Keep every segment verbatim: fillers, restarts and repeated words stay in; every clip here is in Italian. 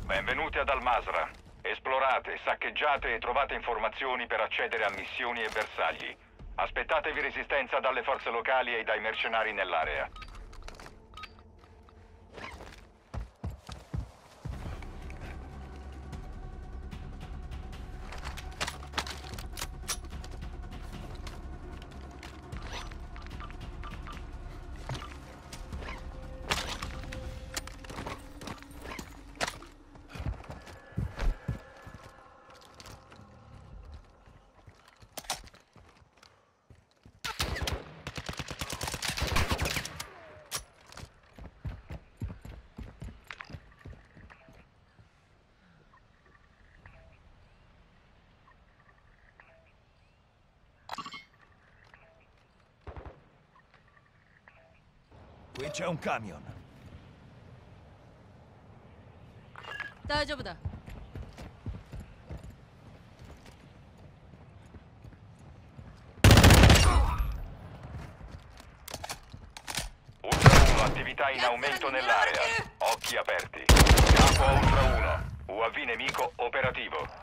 Benvenuti ad Al-Masra. Esplorate, saccheggiate e trovate informazioni per accedere a missioni e bersagli. Aspettatevi resistenza dalle forze locali e dai mercenari nell'area. Qui c'è un camion. 大丈夫だ。 Ultra uno, attività in aumento nell'area. Occhi aperti. Capo a Ultra uno. U A V nemico operativo.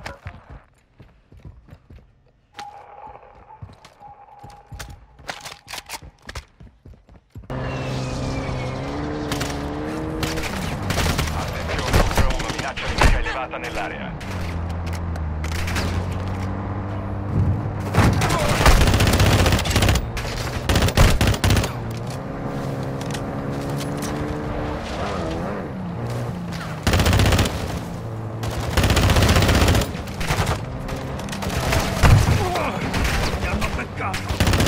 Minaccia nemica elevata nell'area. Mi hanno beccato!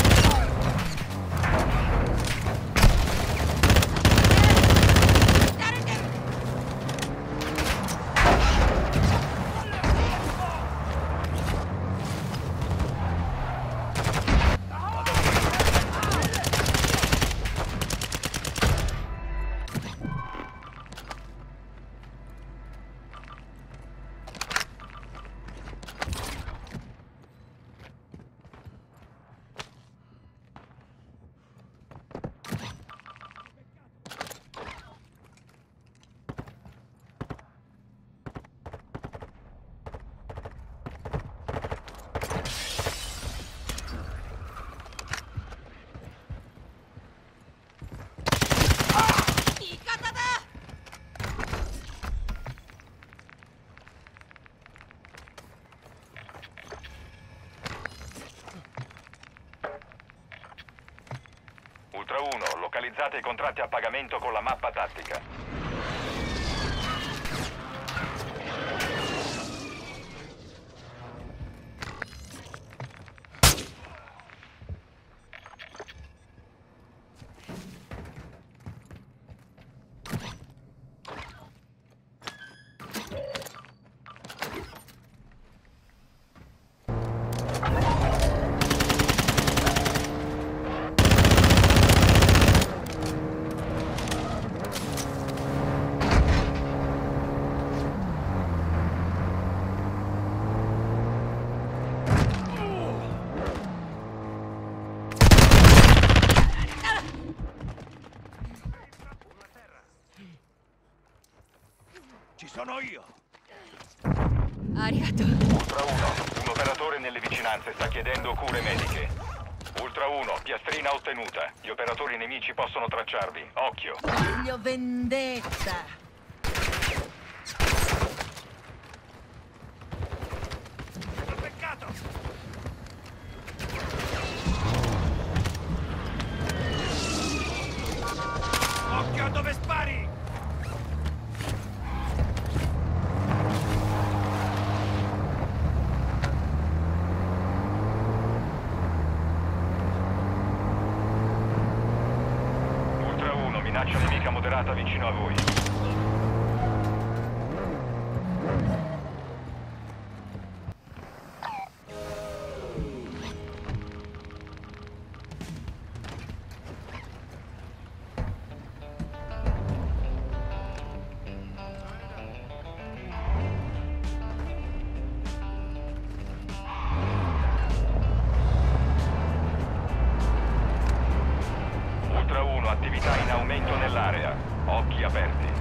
Ultra uno, localizzate i contratti a pagamento con la mappa tattica. Ci sono io! Arigato. Ultra uno, un operatore nelle vicinanze sta chiedendo cure mediche. Ultra uno, piastrina ottenuta. Gli operatori nemici possono tracciarvi. Occhio! Voglio vendetta. Peccato! Occhio a dove spari! Minaccia nemica moderata vicino a voi. Attività in aumento nell'area. Occhi aperti.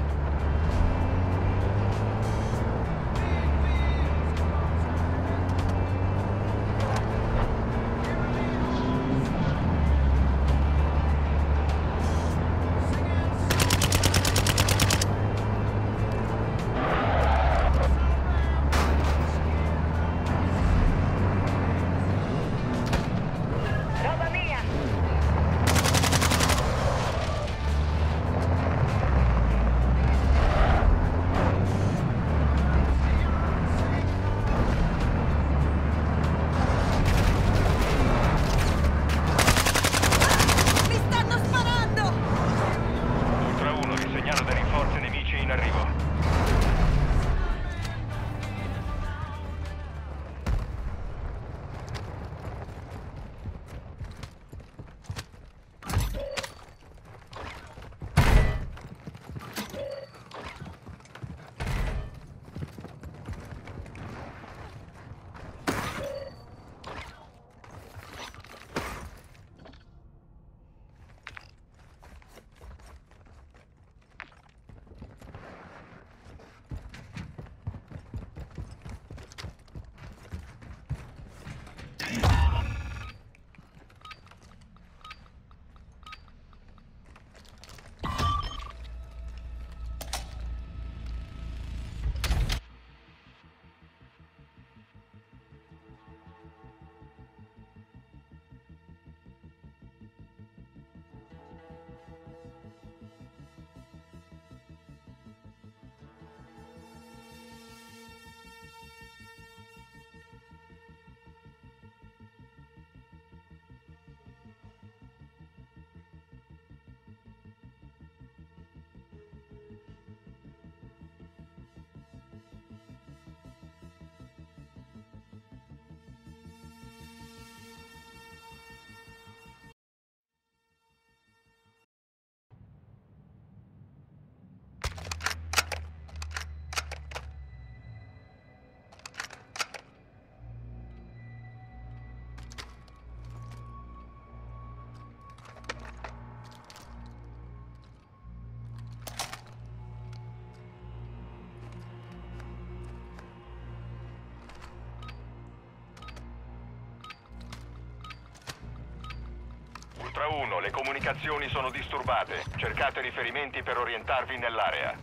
Ultra uno, le comunicazioni sono disturbate. Cercate riferimenti per orientarvi nell'area.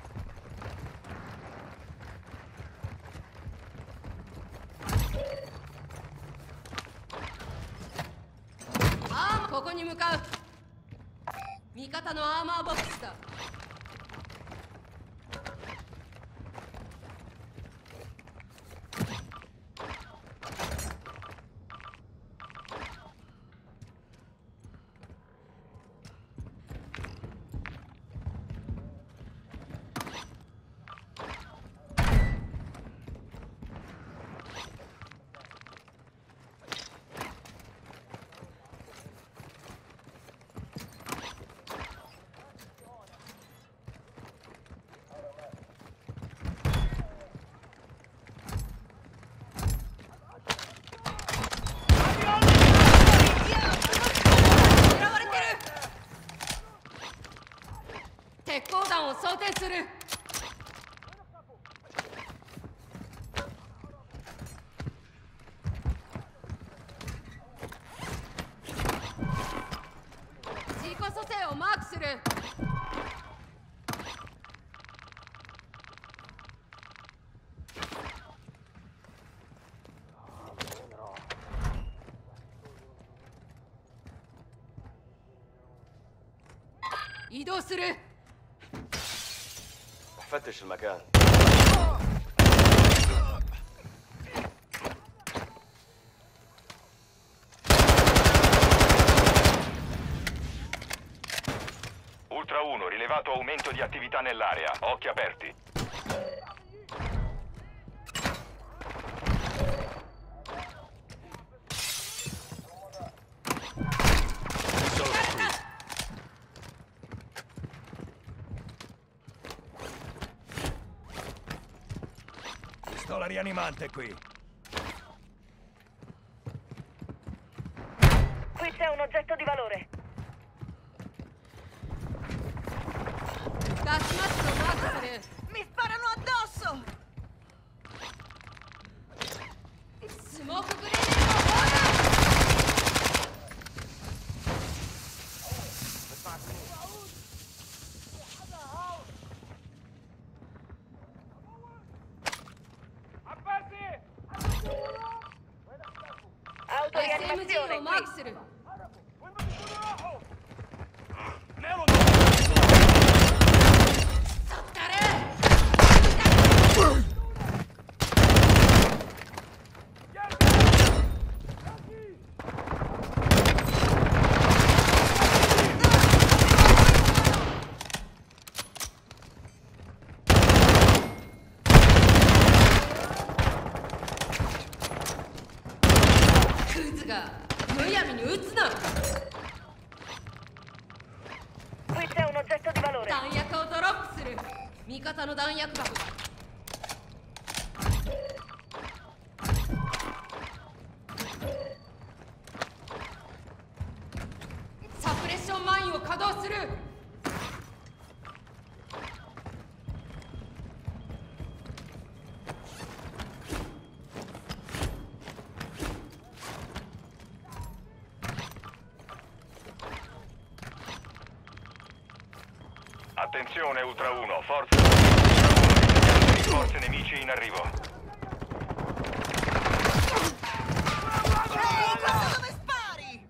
あーここに向かう。味方のアーマーボックスだ。鉄鋼弾を装填する。自己蘇生をマークする。移動する。 فتش المكان. Ultra uno, rilevato aumento di attività nell'area. Occhi aperti. Pistola rianimante qui. Qui c'è un oggetto di valore. ガスマスクをマークする。 Mi sparano addosso! スモークグレネードを放射。 エスエムジー を Autorianimazione マー qui. クする。 そったれ。 クズがむやみに撃つな。 Qui c'è un oggetto di valore. 弾薬をドロップする。味方の弾薬箱だ。サプレッションマインを稼働する。 Attenzione Ultra uno, forze Ultra uno, forze nemici in arrivo. Ehi, guarda dove spari!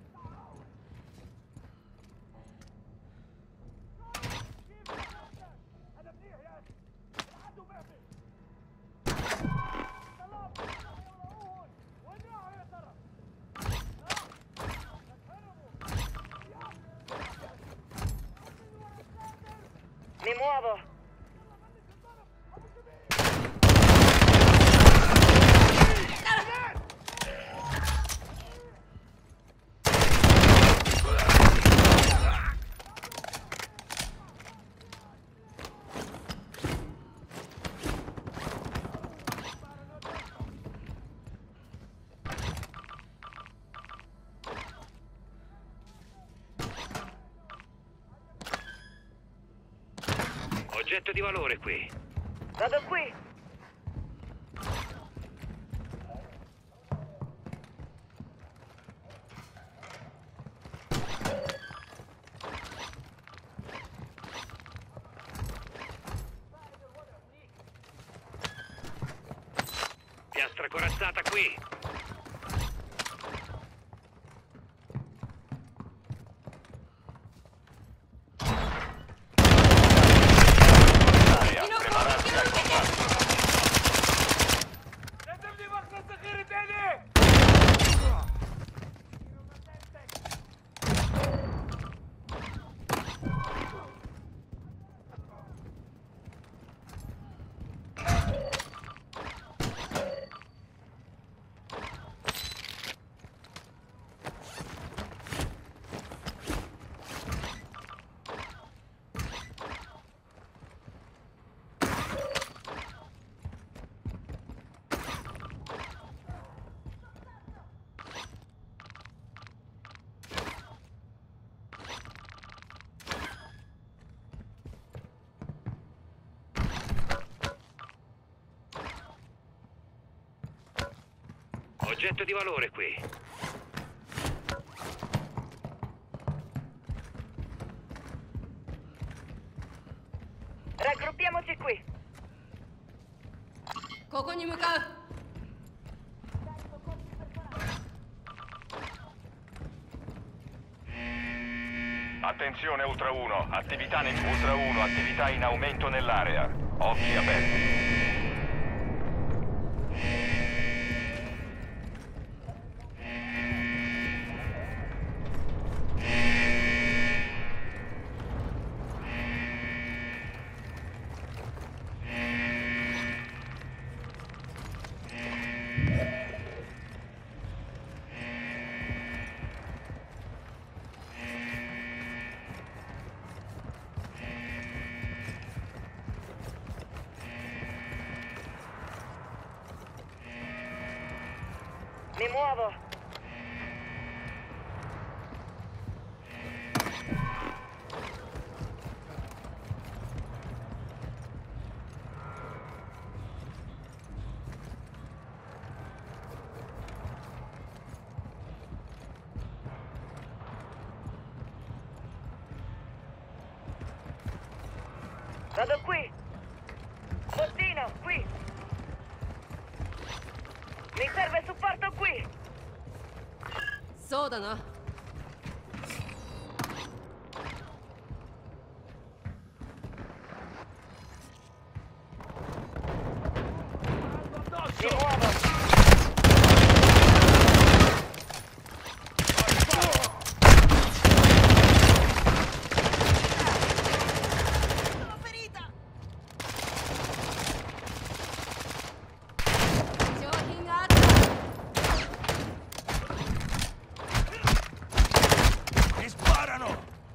Mi muovo. Oggetto di valore qui. Vado qui. nostra corazzata qui. Area, prepararsi al contatto. Oggetto di valore qui. Raggruppiamoci qui. ここに向かう Attenzione Ultra uno, attività in Ultra uno, attività in aumento nell'area. Occhi aperti. Mi muovo. Vado qui. Bottino, qui. Mi serve supporto qui. そうだな Mi muovo. Sono ferita. 商品があった Mi sparano!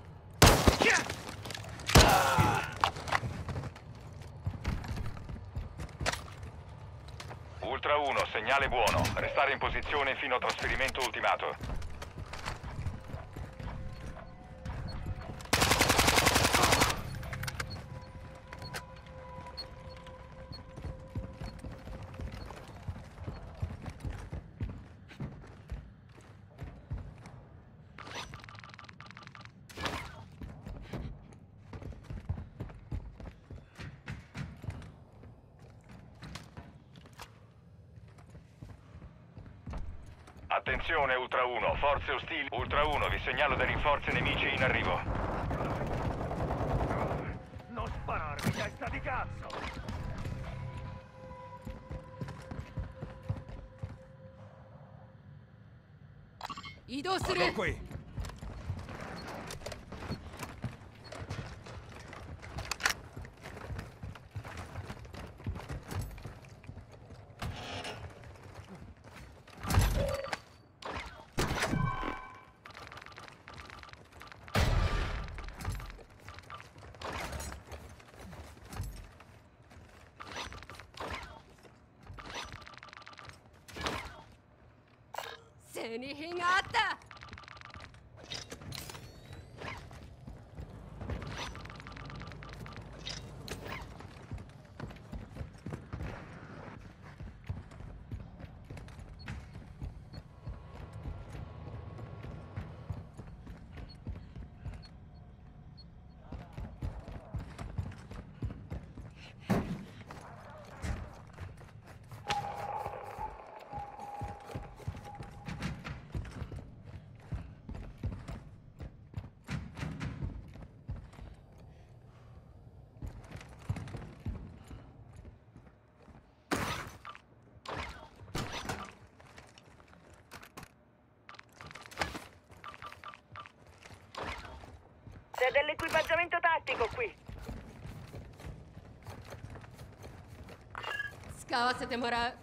Ultra uno, segnale buono. Restare in posizione fino a trasferimento ultimato. Attenzione Ultra uno, forze ostili. Ultra uno, vi segnalo dei rinforzi nemici in arrivo. Non spararmi, testa di cazzo! 移動する Sono qui! 戦利品があった C'è dell'equipaggiamento tattico qui. 使わせてもらう。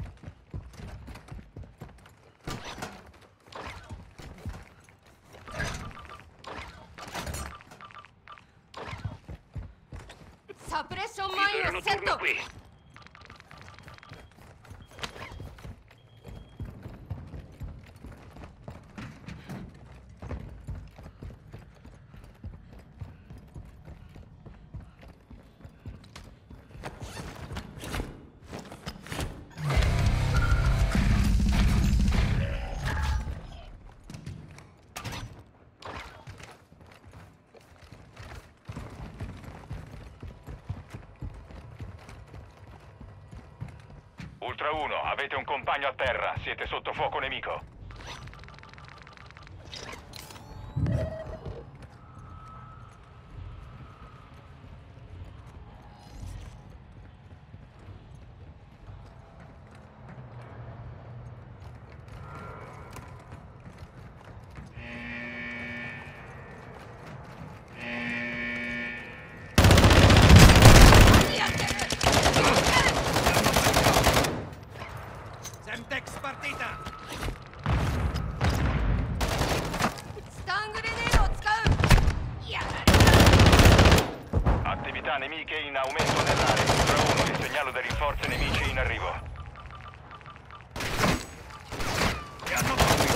サプレッションマインをセット。 qui. Ultra uno, avete un compagno a terra, siete sotto fuoco nemico. Semtex partita! スタングレネードを使う。やられ Attività nemiche in aumento nell'area. Ultra uno, vi segnalo dei rinforzi nemici in arrivo. E hanno colpito!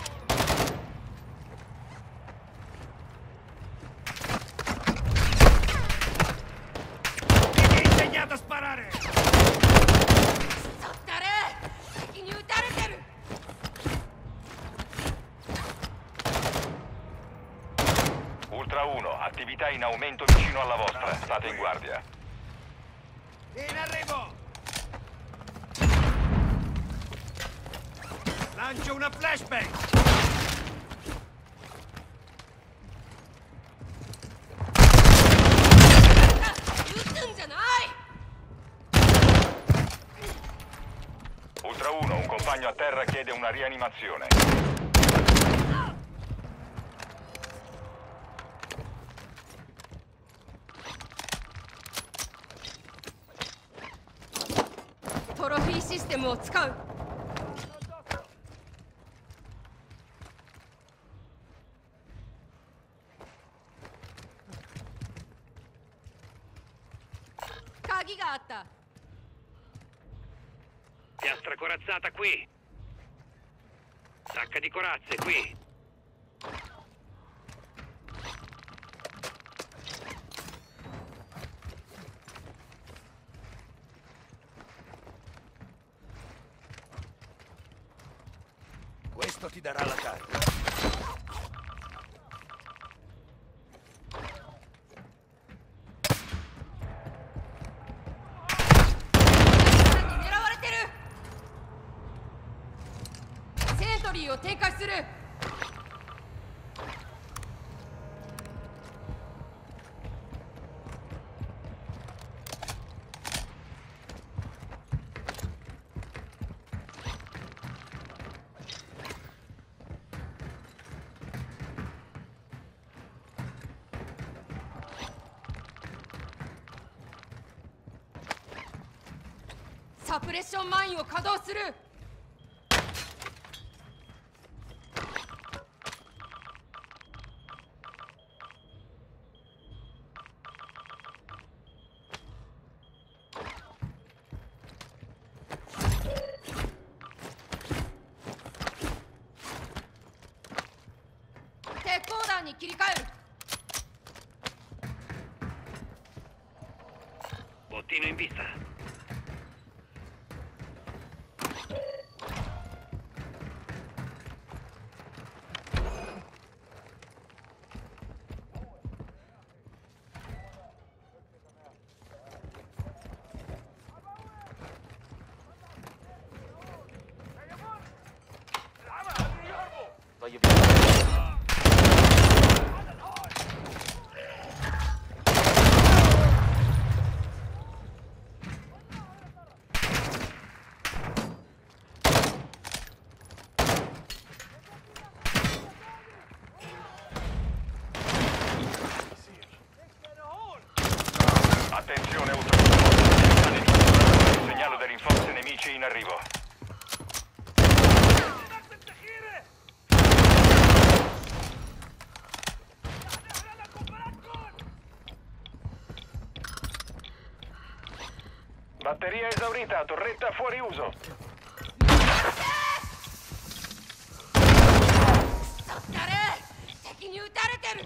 Chi ti ha insegnato a sparare? た。誰？敵に撃たれてる。 Ultra uno, attività in aumento vicino alla vostra. State in guardia. In arrivo! Lancio una flashbang! 撃つんじゃない。 Ultra uno, un compagno a terra chiede una rianimazione. Trophy システムを使う。鍵があった。 Piastra corazzata qui. Sacca di corazze qui. Questo ti darà la carica. Sentry を展開する。 サプレッションマインを稼働する。 鉄鋼弾に切り替える。 Bottino in vista. in arrivo. Batteria esaurita, torretta fuori uso. 誰敵に撃たれてる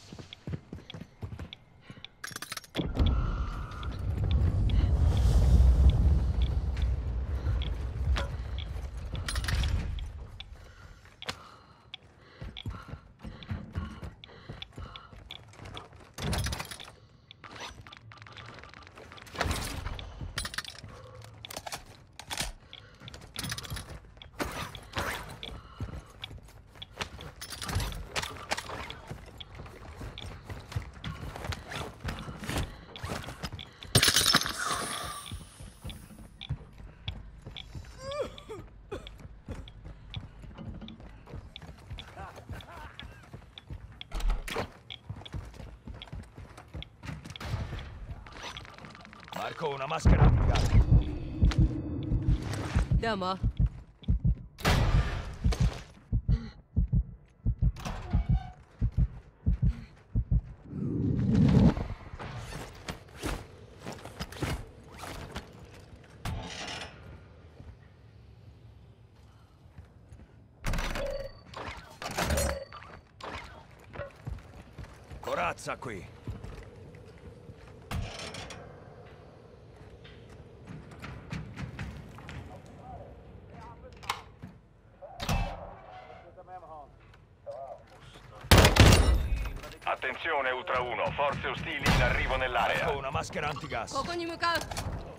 Marco, una maschera antigas. どうも Corazza qui. Attenzione Ultra uno, forze ostili in arrivo nell'area. Marco, una maschera antigas. ここに向かう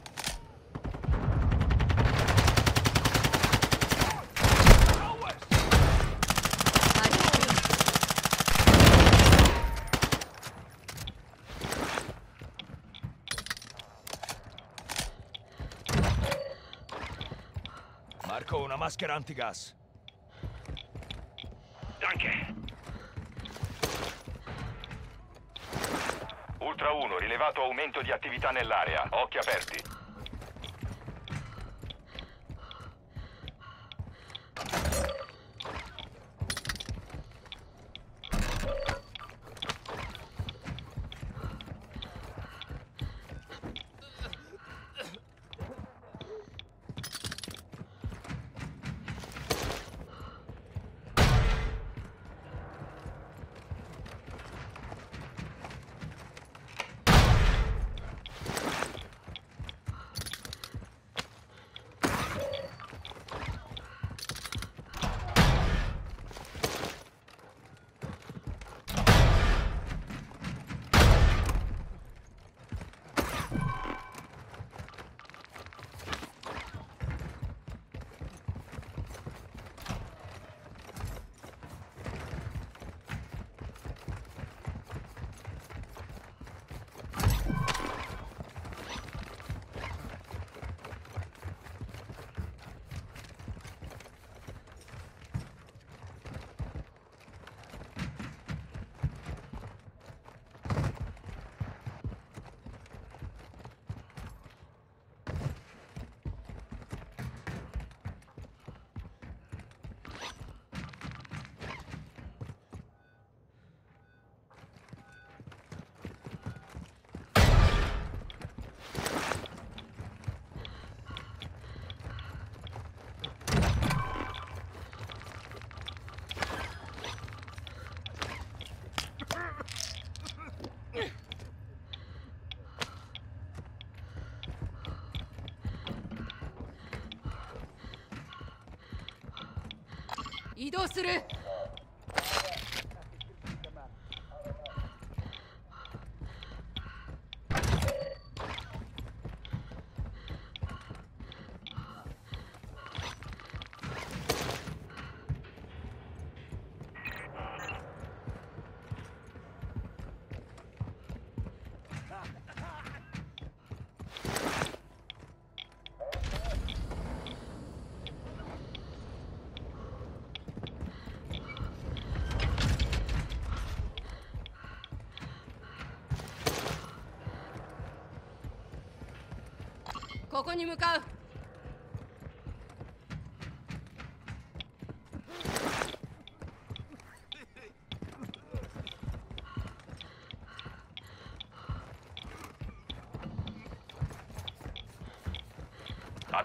Marco, una maschera antigas. Danke. Ultra uno, rilevato aumento di attività nell'area. Occhi aperti. 移動する ここに向かう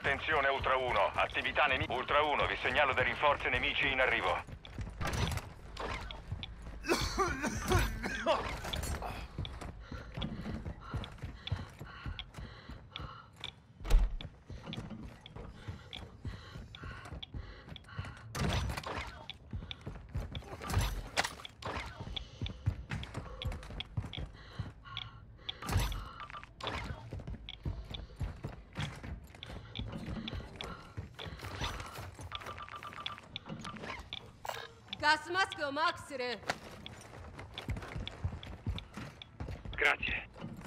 Attenzione Ultra uno, attività nemica. Ultra uno, vi segnalo dei rinforzi nemici in arrivo. Gas mask をマークする。 Grazie.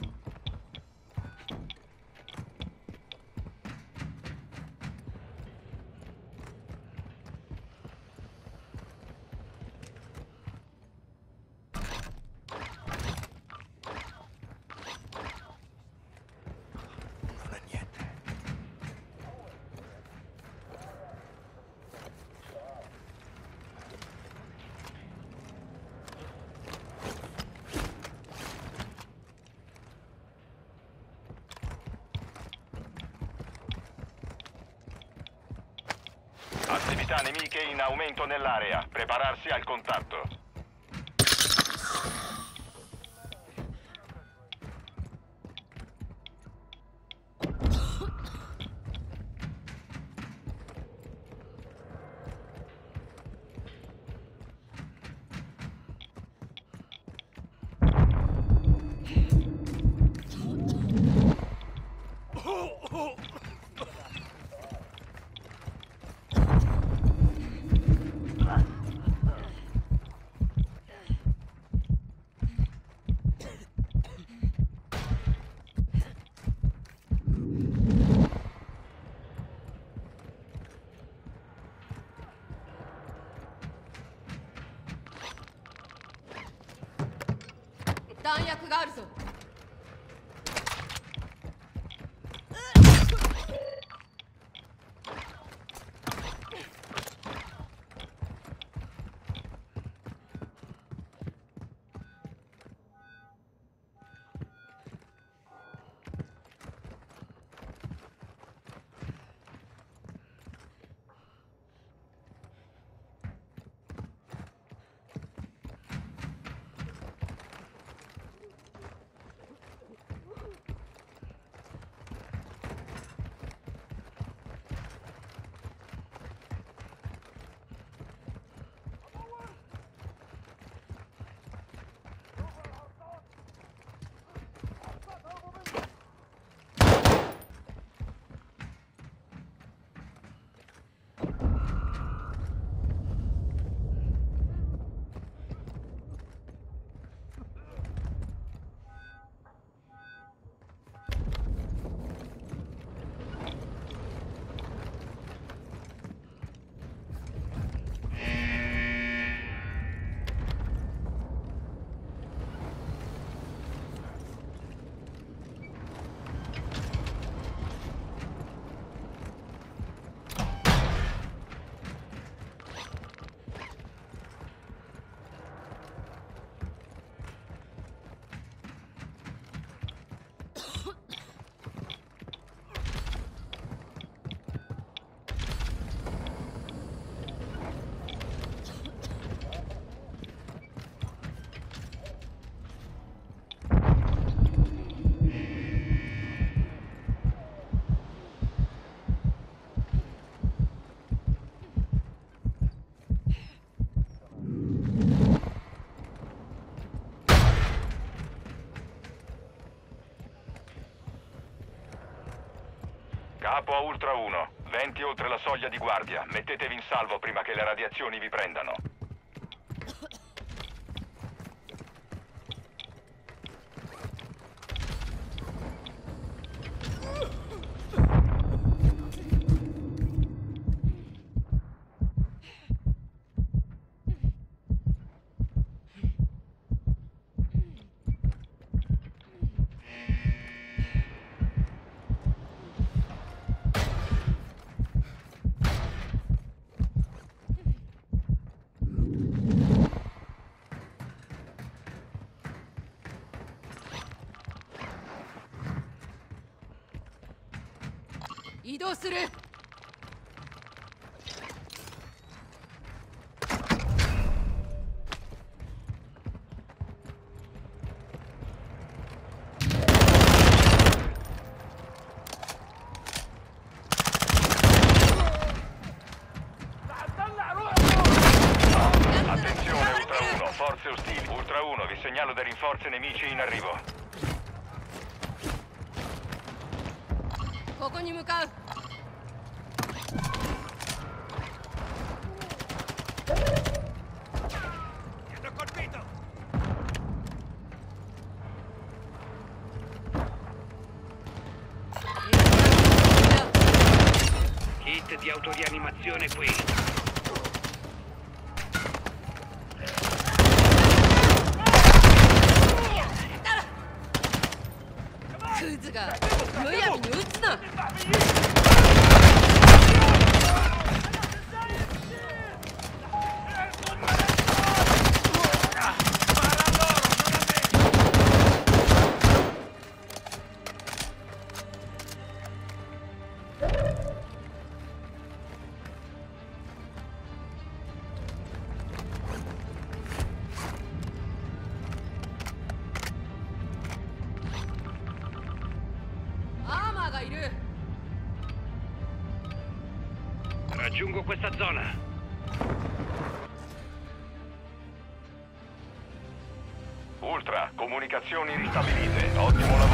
Non è niente. Attività nemiche in aumento nell'area. Prepararsi al contatto. 弾薬があるぞ。 Capo a Ultra uno. Venti oltre la soglia di guardia. Mettetevi in salvo prima che le radiazioni vi prendano. 移動する。 Attenzione Ultra uno, forze ostili. Ultra uno, vi segnalo dei rinforzi nemici in arrivo. ここに向かう。 Kit di autorianimazione qui. Kuzuがむやみに撃つな。アーマーがいる。 Raggiungo questa zona. Ultra, comunicazioni ristabilite. Ottimo lavoro.